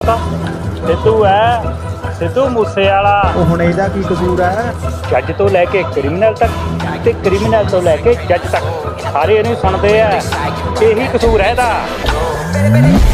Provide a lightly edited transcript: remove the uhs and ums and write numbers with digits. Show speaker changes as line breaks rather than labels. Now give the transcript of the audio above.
ਪਤਾ ਸਿੱਧੂ ਹੈ, ਸਿੱਧੂ ਮੂਸੇਵਾਲਾ।
ਉਹ ਹੁਣ ਇਹਦਾ ਕੀ ਕਸੂਰ ਹੈ?
ਜੱਜ ਤੋਂ ਲੈ ਕੇ ਕ੍ਰਿਮੀਨਲ ਤੱਕ ਤੇ ਕ੍ਰਿਮੀਨਲ ਤੋਂ ਲੈ ਕੇ ਜੱਜ ਤੱਕ ਸਾਰੇ ਇਹਨੂੰ ਸੁਣਦੇ ਆ। ਇਹੀ ਕਸੂਰ ਹੈ ਇਹਦਾ।